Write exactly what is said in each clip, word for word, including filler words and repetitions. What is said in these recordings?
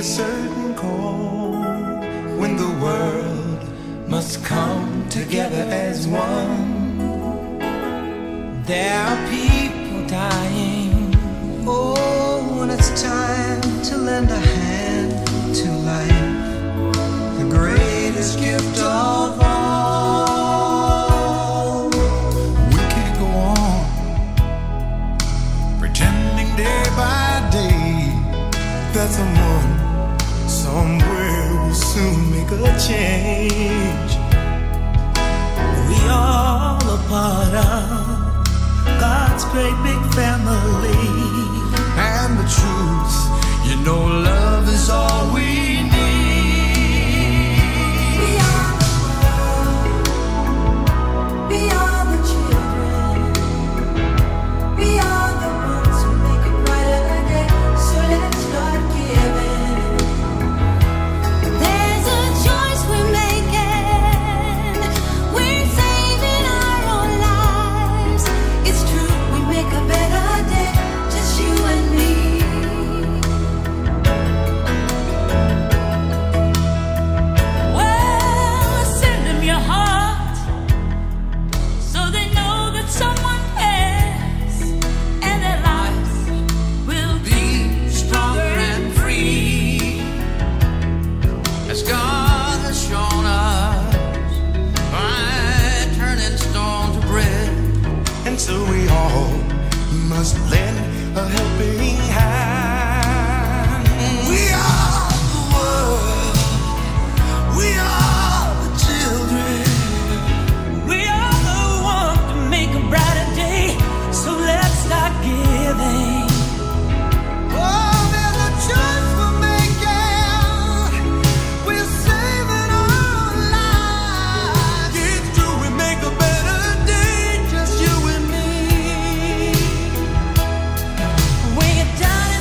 a certain call when the world must come together as one. There are people dying. Oh, when it's time to lend a hand to life, the greatest gift of all. We can't go on pretending day by day that someone somewhere will soon make a change. We all a part of God's great big family. And the truth, you know, love is all we need. We are the world, we are the children, we are the ones who make a brighter day. So let's start giving. There's a choice we're making. We're saving our own lives. It's true, we make a better day, just you and me. Well, send them your heart so they know that someone cares, and their lives will be stronger and free, as God has shown us by turning stone to bread. And so we all must lend a helping hand. We are the world, we are the children, we are the ones to make a brighter day. So let's start giving. Oh, there's a choice we're making. We're saving our lives. It's true, we make a better day, just you and me. When you're down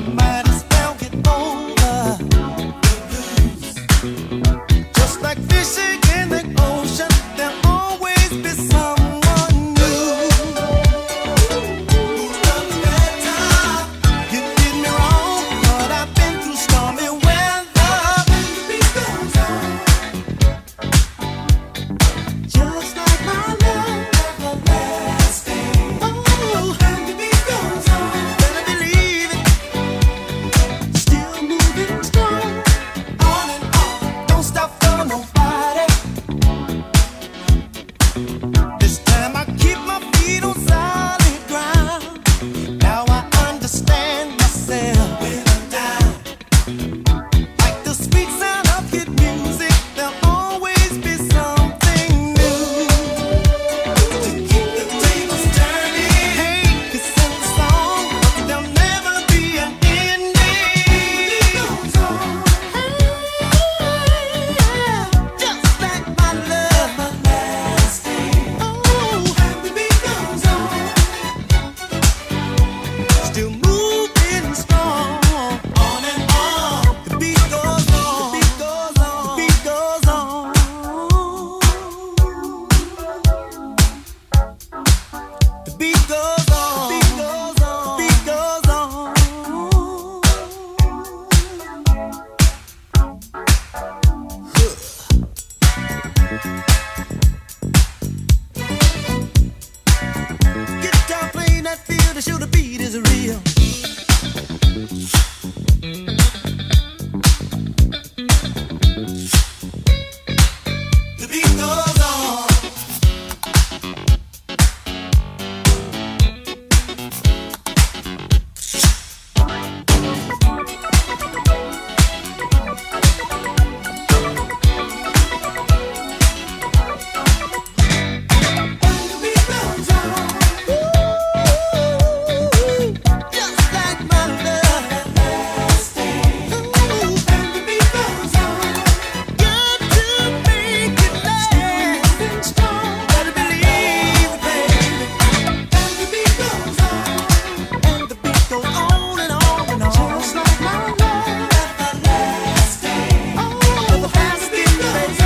might as well get over the blues. Just like fishing in the ocean, there'll always be someone new. Love me better. You did me wrong, but I've been through stormy weather. The beat goes on. Just like my love, everlasting. Oh, and the beat goes on. Better believe it. Still moving strong. On and on. Don't stop for nobody. This time I keep my feet on solid ground. Now I understand myself when I'm down. Like the sweet sound of good music, there'll always be something new to keep the tables turning. Hey, it's in the song, but there'll never be an ending. It goes on. Just like my love, everlasting. Oh, and the beat goes on. Still moving strong. On and on. The beat goes on. The beat goes on. The beat goes on. The beat goes on. The beat goes on. The beat goes on. Guitar playing that feel to show the beat is real. The beat goes on. The beat goes on. Just like my love, everlasting. Ooh, and the beat goes on. Got to make it last. Moving strong. Better believe it, baby. And the beat goes on. And the beat goes on and on and on. Just like my love, everlasting. Oh, everlasting, baby.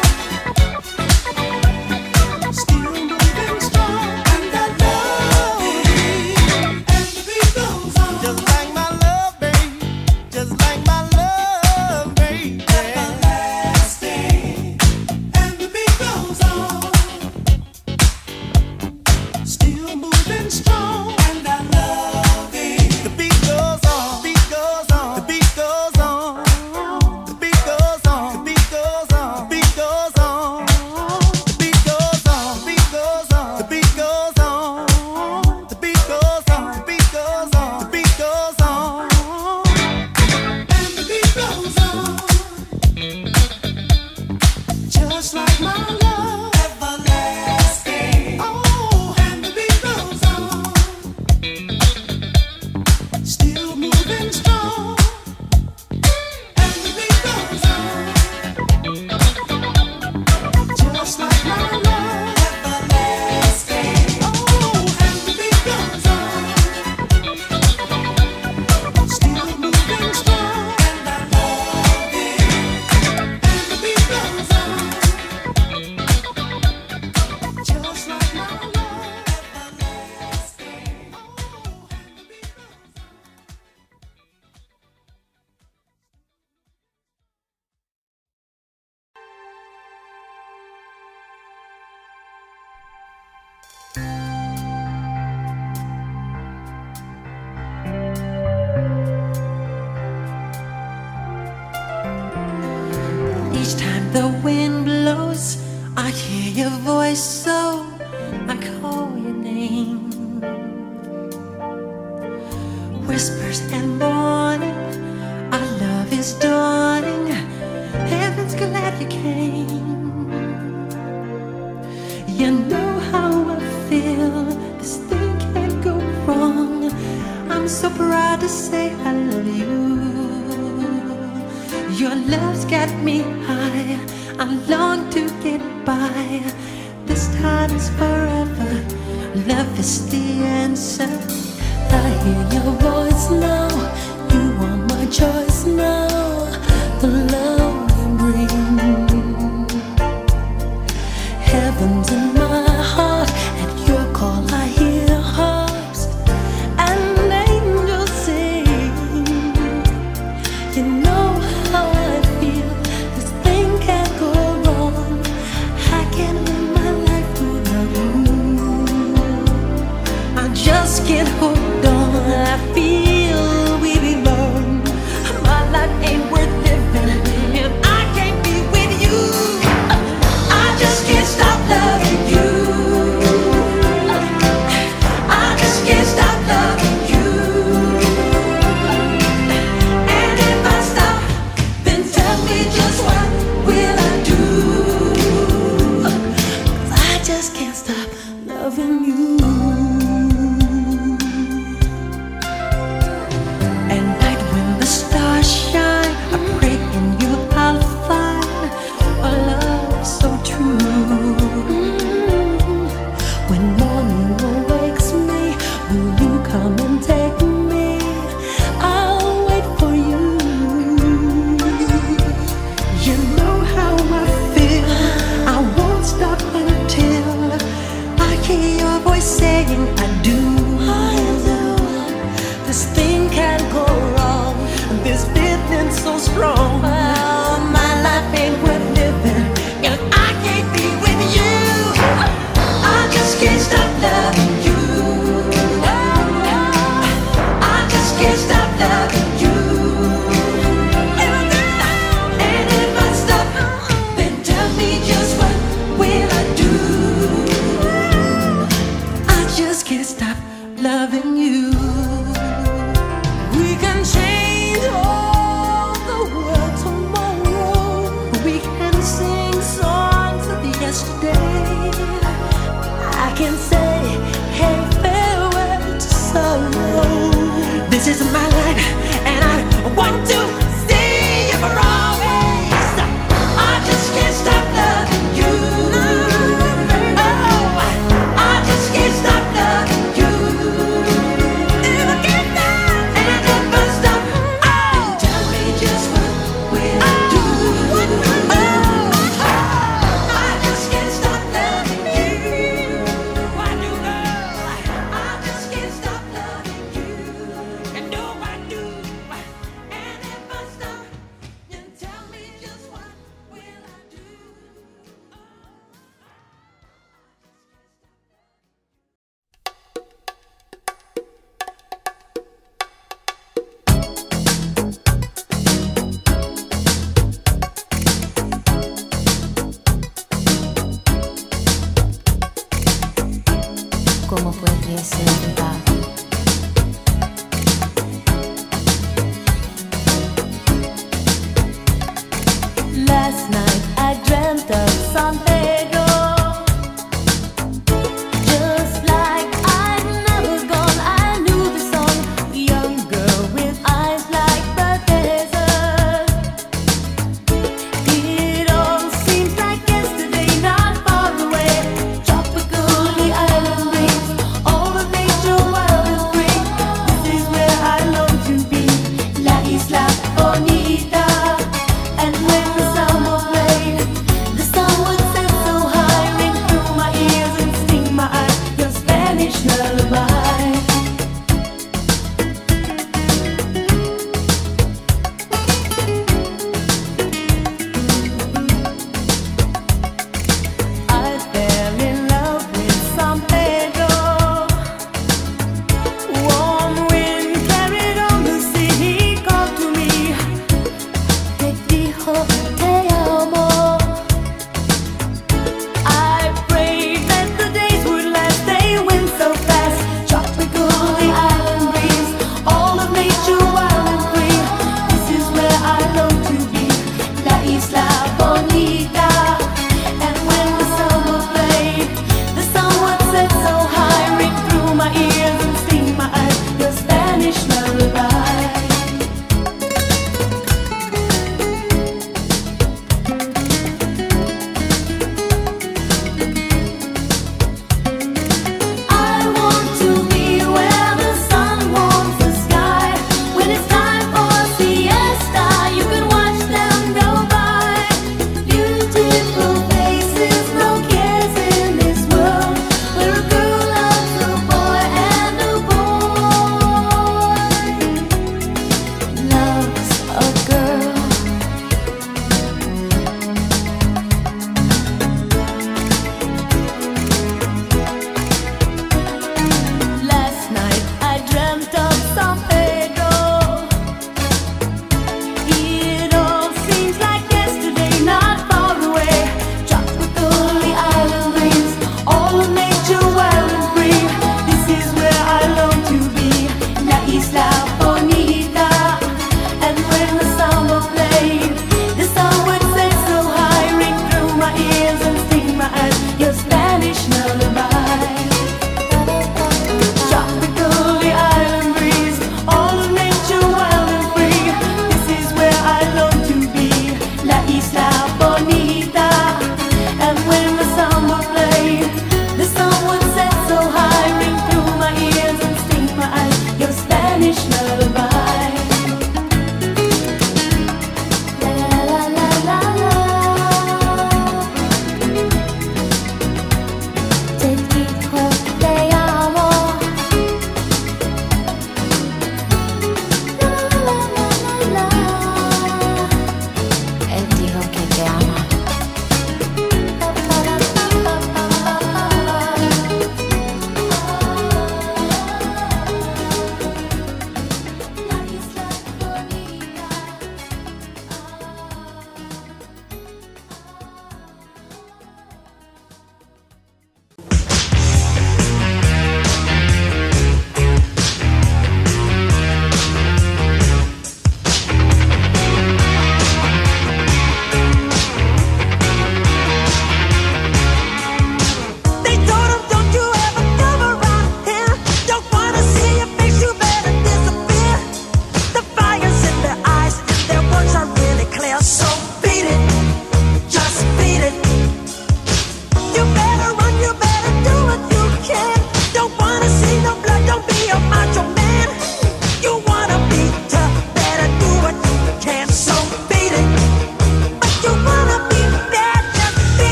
Still moving strong, and I love it. And the beat goes on. Just like my love, babe. Just like my love, babe. Everlasting. And the beat goes on. Still moving strong, and I love it. The beat goes on. The beat goes on. The beat goes on. The beat goes on. The beat goes on. The beat goes on. The beat goes on. The beat goes on. The beat goes on. The beat goes on. The beat goes on. The beat goes on. And the beat goes on. Just like my love, everlasting. Oh, and the beat goes on. Still moving strong. And the beat goes on. Just like my love, everlasting. Oh, and the beat goes on. Still moving strong, and I love it. And the beat goes on. Just like my love, everlasting. Oh, and the beat goes on. Each time the wind blows, I hear your voice, so I call your name. Whispers and morning, our love is dawning. Heaven's glad you came. You know how I feel. This thing can't go wrong. I'm so proud to say I love you. Your love's got me high. I long to get by. This time is forever. Love is the answer. I hear your voice now. You know how I feel. This thing can't go wrong. I can't live my life without you. I just can't hold on. I feel we belong. My life ain't worth living if I can't be with you. I just can't stop loving you. I just can't stop loving you. And if I stop, then tell me just what will I do? 'Cause I just can't stop loving you. At night when the stars shine, I pray in you I'll find a love so true. When morning awakes me, will you come and take me? I'll wait for you. You know how I feel. I won't stop until I hear your voice saying I do. This thing can't go wrong. This feeling so strong. Well, my life ain't worth living if I can't be with you. I just can't stop loving you. I just can't stop loving you. And if I stop, then tell me just what will I do? I just can't stop loving you. We can change all the world tomorrow. We can sing songs of yesterday. I can say, hey, farewell to sorrow. This is my life, and I want to stay here for always. I just can't stop loving you. Oh, I just can't stop loving you. If I can't stop, and if I stop, oh, tell me just what will I do? Oh, I just can't stop loving you. I do know. I just can't stop loving you. And no, I do. And if I stop, then tell me just what will I do? ¿Cómo fue que se va? Last night I dreamt of San Pedro. Just like I'd never gone, I knew the song. Young girl with eyes like the desert. It all seems like yesterday, not far away. Tropical, the island breeze, all of nature wild and free. This is where I long to be, La Isla Bonita. And when the summer played, the sun would set so high, ring through my ears and sting my eyes, your Spanish lullaby. I fell in love with San Pedro. Warm wind carried on the sea, he called to me.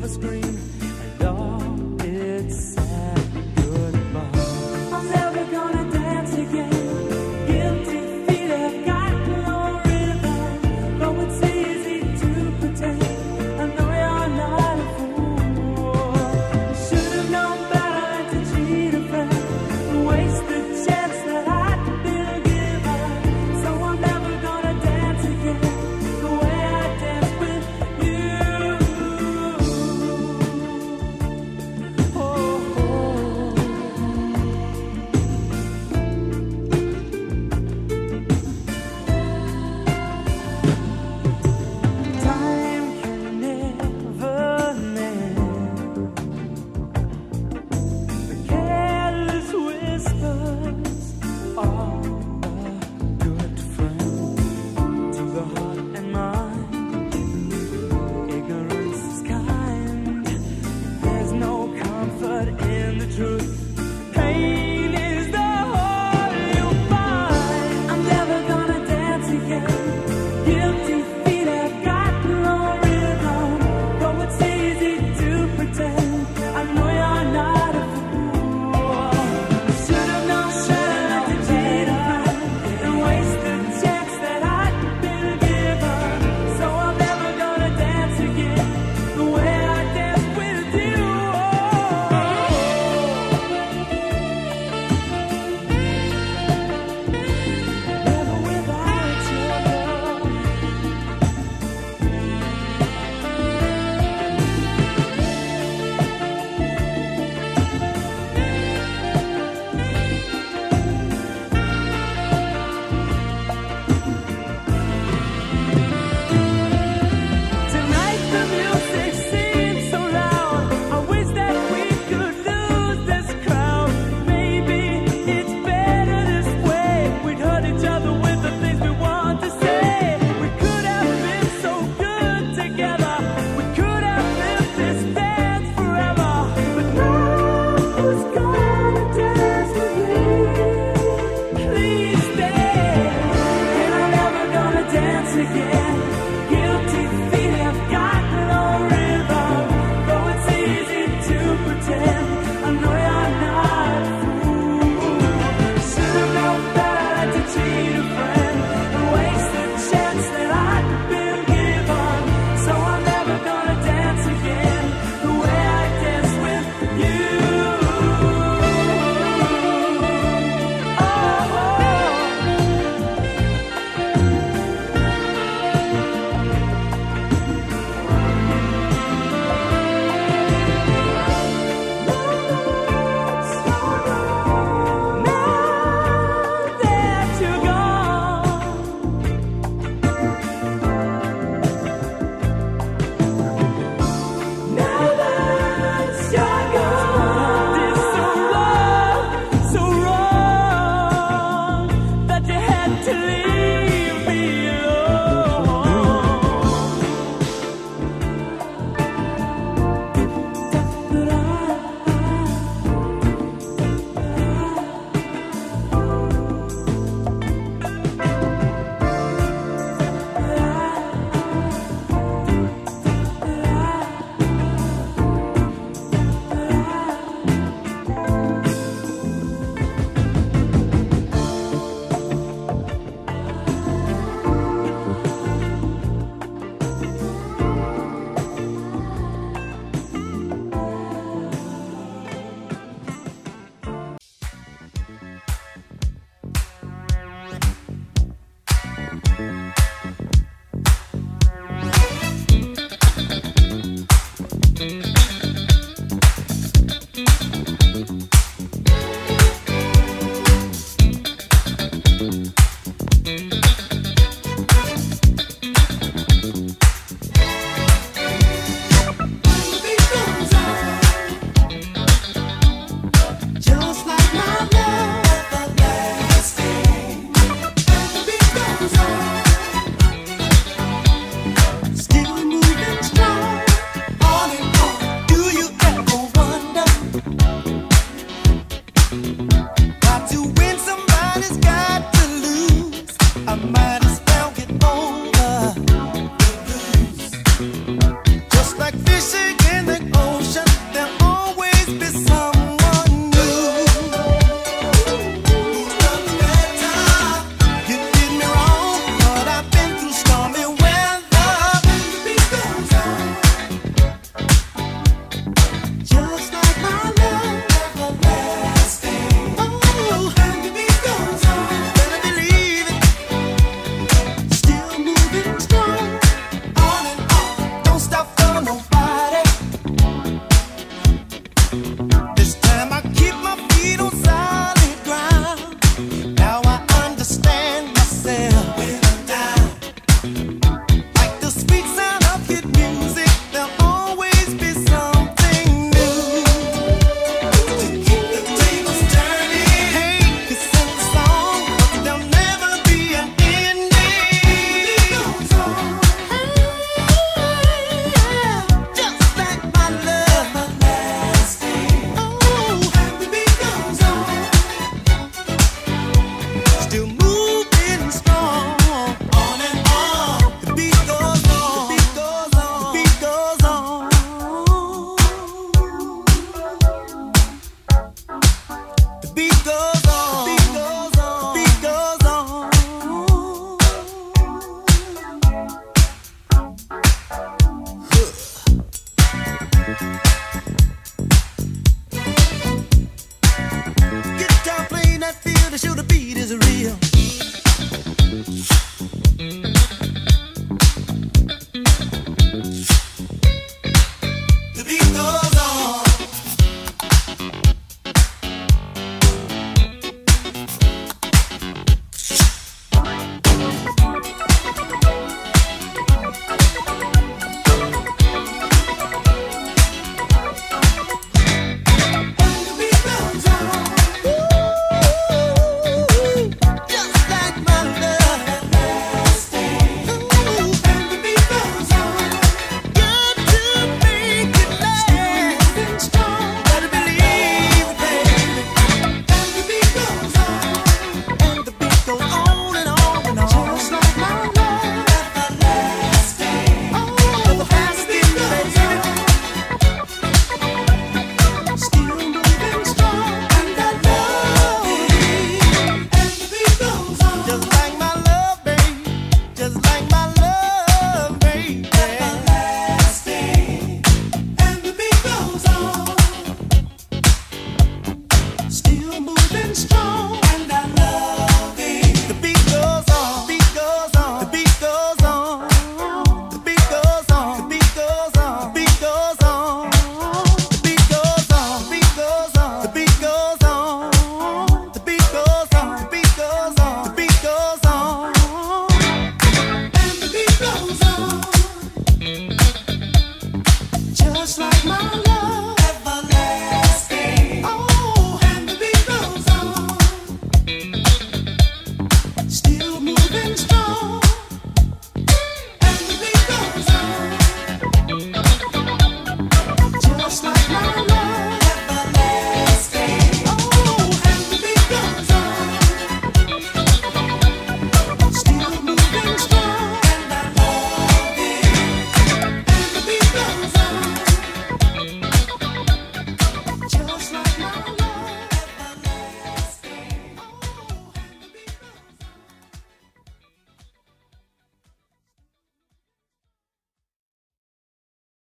screen, and all it said goodbye. I'm never gonna dance again. Guilty feet have got no rhythm, though it's easy to pretend. I know you're not a fool. Should have known better than to cheat a friend, waste the chance that I'd been given. So I'm never gonna dance again the way I danced with you. Oh, oh. Time can never mend the careless whispers of a good friend. To the heart and mind, ignorance is kind. There's no comfort in the truth. Pain is the whole you'll find. I'm never gonna dance again. Guilty feet have got no rhythm, though it's easy to pretend. I know you're not a fool. Should have known better than to cheat a friend and waste the chance that I'd been given. So I'm never gonna dance again the way I danced with you. Never without you. Tonight the music seems so loud. I wish that we could lose this crowd. Maybe it's better this way. We'd hurt each other with the things we want to say. We could have been so good together. We could have lived this dance forever. But now who's gonna dance with me? Please stay, and I'm never gonna dance again.